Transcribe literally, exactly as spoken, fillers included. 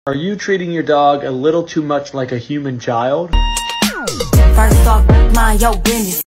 Are you treating your dog a little too much like a human child? First off, mind your business.